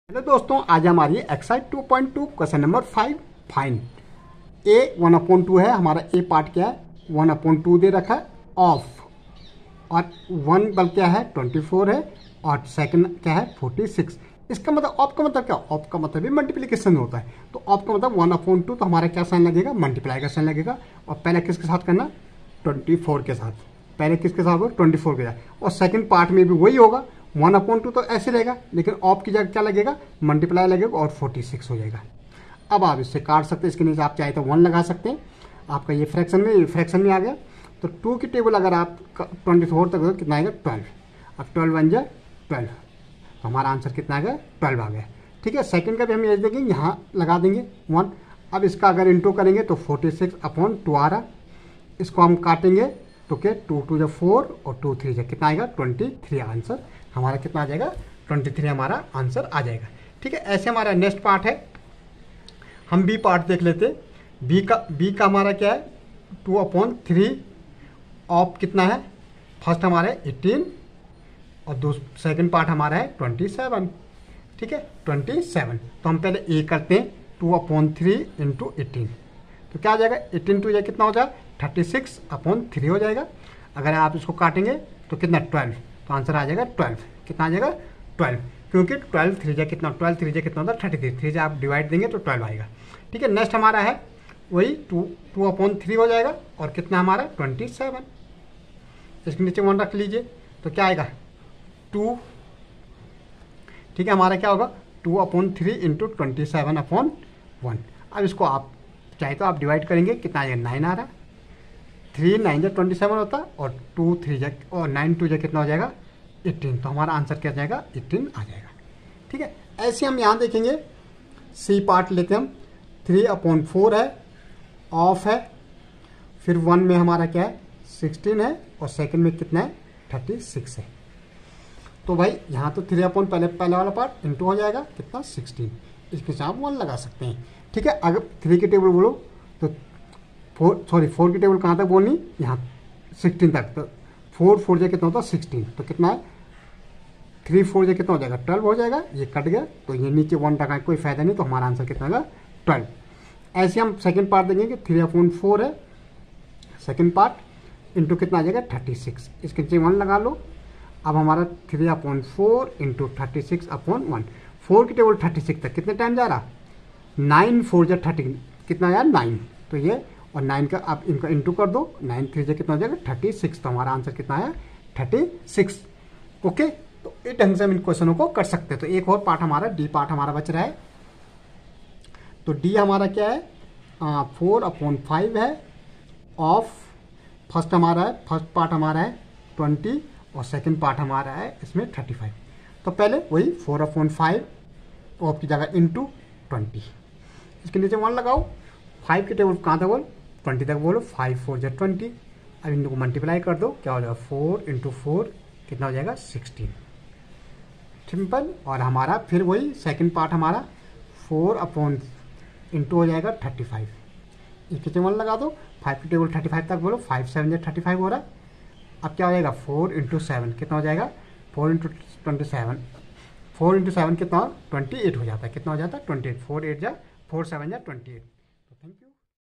Hello दोस्तों, आज हमारी exercise 2.2 question number 5 find a 1/2 है। हमारा ए पार्ट क्या है, 1/2 दे रखा है ऑफ, और 1 बल क्या है 24 है, और सेकंड क्या है 46। इसका मतलब ऑफ का मतलब क्या, ऑफ का मतलब भी मल्टीप्लीकेशन होता है। तो ऑफ का मतलब 1/2, तो हमारा क्या साइन लगेगा, मल्टीप्लाई का साइन लगेगा। और पहले किसके साथ करना, 24 के साथ। पहले किसके साथ होगा, 24 के साथ। और सेकंड पार्ट में भी वही होगा, 1/2 तो ऐसे रहेगा, लेकिन ऑफ की जगह क्या लगेगा, मल्टीप्लाई लगेगा और 46 हो जाएगा। अब आप इससे काट सकते हैं, इसके नीचे आप चाहे तो 1 लगा सकते हैं। आपका ये फ्रैक्शन में आ गया। तो 2 की टेबल अगर आप 24 तक हो कितना आएगा 12। अब 12 बन जाए 12, तो हमारा आंसर कितना आ गया 12 आ गया। ठीक है, सेकंड का भी हम ये देंगे, यहाँ लगा देंगे 1। अब इसका अगर इंटू करेंगे तो 46/2 आ रहा। इसको हम काटेंगे तो क्या 2 2 जो 4 और 2 3 जो कितना आएगा 23 आंसर हमारा कितना आ जाएगा 23 हमारा आंसर आ जाएगा। ठीक है, ऐसे हमारा नेक्स्ट पार्ट है। हम बी पार्ट देख लेते। बी का हमारा क्या है 2/3 ऑफ कितना है, फर्स्ट हमारा है 18 और सेकंड पार्ट हमारा है 27। ठीक है 27, तो हम पहले ए करते हैं 2/3 इंटू 18, तो क्या आ जाएगा 18 टू कितना हो जाएगा 36/3 हो जाएगा। अगर आप इसको काटेंगे तो कितना 12, तो आंसर आ जाएगा 12। कितना आ जाएगा 12, क्योंकि 12 3 कितना, 12 3 कितना होता है 33। 3 से आप डिवाइड देंगे तो 12 आएगा। ठीक है, नेक्स्ट हमारा है वही 2/3 हो जाएगा, और कितना हमारा 27। इसके नीचे 1 रख लीजिए, तो क्या आएगा 2। ठीक है, हमारा क्या होगा 2/3 इंटू 27/1। अब इसको आप चाहे तो आप डिवाइड करेंगे, कितना आएगा 9 आ रहा। 3 9 जो 27 होता है, और 2 3 जो और 9 2 जो कितना हो जाएगा 18। तो हमारा आंसर क्या जाएगा 18 आ जाएगा। ठीक है, ऐसे हम यहाँ देखेंगे सी पार्ट लेते हम। 3/4 है, ऑफ है, फिर 1 में हमारा क्या है 16 है, और सेकंड में कितना है 36 है। तो भाई यहाँ तो 3 पहले वाला पार्ट इंटू हो जाएगा कितना 16। इसके साथ आप 1 लगा सकते हैं। ठीक है, अगर 3 की टेबल बोलो तो 4 की टेबल कहाँ तक बोलनी, यहाँ 16 तक। तो 4 4 जो कितना होता है 16, तो कितना है 3 4 जो कितना हो जाएगा 12 हो जाएगा। ये कट गया, तो ये नीचे 1 रखा है, कोई फायदा नहीं, तो हमारा आंसर कितना होगा 12। ऐसे हम सेकंड पार्ट देंगे कि 3/4 है, सेकंड पार्ट इंटू कितना आ जाएगा 36। इसके नीचे 1 लगा लो। अब हमारा 3/4 इंटू 36/1। 4 की टेबल 36 तक कितने टाइम जा रहा, 9 4 जो 30 कितना यार 9, तो ये और 9 का आप इनका इंटू कर दो, 9 3 कितना हो जाएगा 36। तो हमारा आंसर कितना है 36। ओके, तो इस ढंग से हम इन क्वेश्चनों को कर सकते हैं। तो एक और पार्ट हमारा डी पार्ट हमारा बच रहा है। तो डी हमारा क्या है 4/5 है, ऑफ फर्स्ट हमारा है, फर्स्ट पार्ट हमारा है 20, और सेकंड पार्ट हमारा है इसमें 35। तो पहले वही 4/5 ऑफ की जगह इंटू 20। इसके नीचे 1 लगाओ। 5 की टेबल कहाँ तक बोल 20 तक बोलो। 5 4 जो 20। अब इनको मल्टीप्लाई कर दो, क्या हो जाएगा 4 इंटू 4 कितना हो जाएगा 16। सिंपल। और हमारा फिर वही सेकंड पार्ट हमारा 4/ इंटू हो जाएगा 35। इसके नीचे 1 लगा दो। 5 की टेबल 35 तक बोलो। 5 7 जो 35 हो रहा है। अब क्या हो जाएगा 4 इंटू 7 कितना हो जाएगा 4 इंटू 27। 4 इंटू 7 कितना 28 हो जाता है। कितना हो जाता है 28। 4 8 जा 4 7 जा 28।